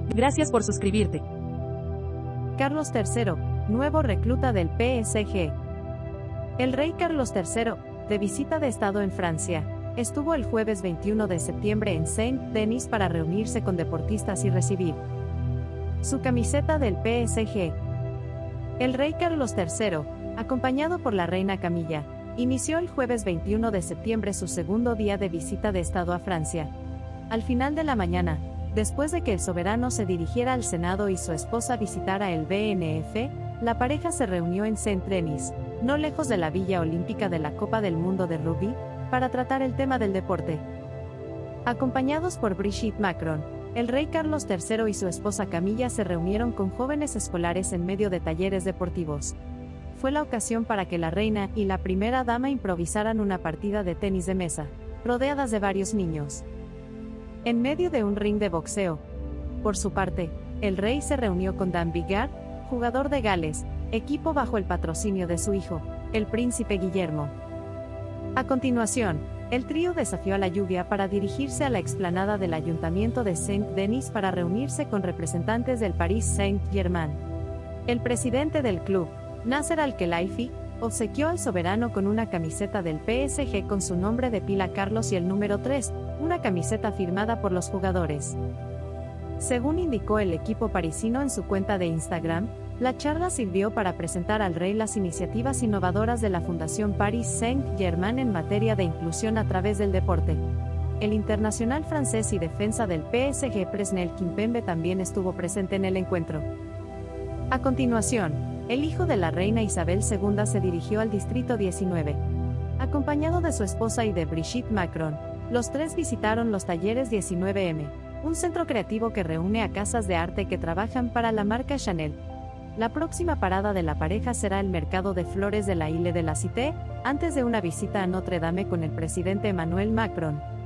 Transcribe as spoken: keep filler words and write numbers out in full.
Gracias por suscribirte. Carlos tercero, nuevo recluta del P S G. El rey Carlos tercero, de visita de Estado en Francia, estuvo el jueves veintiuno de septiembre en Saint-Denis para reunirse con deportistas y recibir su camiseta del P S G. El rey Carlos tercero, acompañado por la reina Camilla, inició el jueves veintiuno de septiembre su segundo día de visita de Estado a Francia. Al final de la mañana, después de que el soberano se dirigiera al Senado y su esposa visitara el B N F, la pareja se reunió en Saint-Denis, no lejos de la Villa Olímpica de la Copa del Mundo de Rugby, para tratar el tema del deporte. Acompañados por Brigitte Macron, el rey Carlos tercero y su esposa Camilla se reunieron con jóvenes escolares en medio de talleres deportivos. Fue la ocasión para que la reina y la primera dama improvisaran una partida de tenis de mesa, rodeadas de varios niños, en medio de un ring de boxeo. Por su parte, el rey se reunió con Dan Biggar, jugador de Gales, equipo bajo el patrocinio de su hijo, el príncipe Guillermo. A continuación, el trío desafió a la lluvia para dirigirse a la explanada del Ayuntamiento de Saint-Denis para reunirse con representantes del Paris Saint-Germain. El presidente del club, Nasser Al-Khelaifi, obsequió al soberano con una camiseta del P S G con su nombre de pila Carlos y el número tres, una camiseta firmada por los jugadores. Según indicó el equipo parisino en su cuenta de Instagram, la charla sirvió para presentar al rey las iniciativas innovadoras de la Fundación Paris Saint-Germain en materia de inclusión a través del deporte. El internacional francés y defensa del P S G Presnel Kimpembe también estuvo presente en el encuentro. A continuación, el hijo de la reina Isabel segunda se dirigió al distrito diecinueve. Acompañado de su esposa y de Brigitte Macron, los tres visitaron los talleres diecinueve eme, un centro creativo que reúne a casas de arte que trabajan para la marca Chanel. La próxima parada de la pareja será el mercado de flores de la Ile de la Cité, antes de una visita a Notre Dame con el presidente Emmanuel Macron.